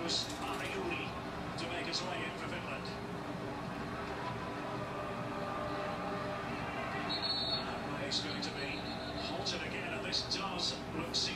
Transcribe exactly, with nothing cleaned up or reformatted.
goes Ariuli to make his way in for Finland. And it's going to be halted again, and this does look serious.